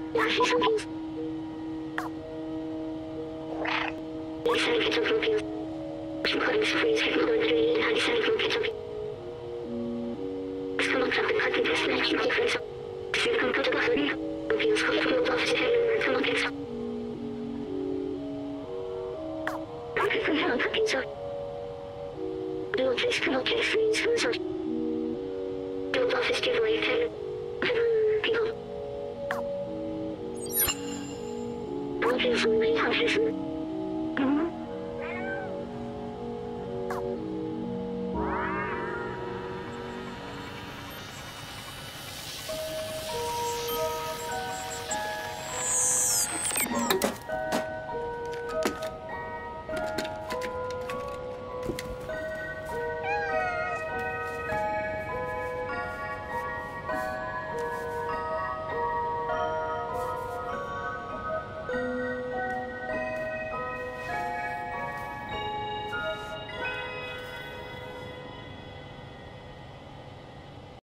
拉是生平。Decided catch up Philippines. Including freeze head mode 3 and decided to catch up. Come on, something hot in this match. Not different. See the computer got ready. Philippines got to move off his head. Come on, catch up. Okay, from here on, catch up. Do this, come on, catch freeze. So, build off his giveaway head. People. 我这是没好事。